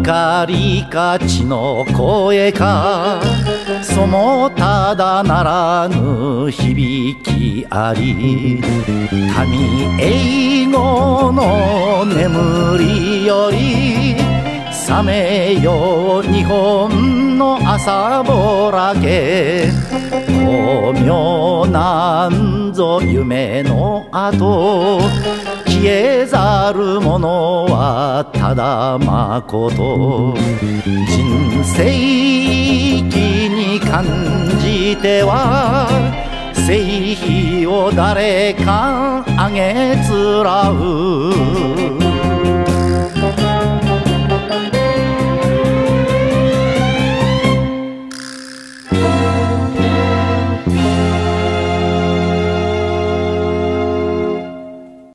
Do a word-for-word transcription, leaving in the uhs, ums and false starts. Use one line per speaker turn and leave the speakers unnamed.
怒りか血の声か、そもただならぬ響きあり。神英語の眠りより覚めよ日本の朝ぼらけ。巧妙なんぞ夢の後、消えざるものはただまこと。人生気に感じては聖碑を誰かあげつらう。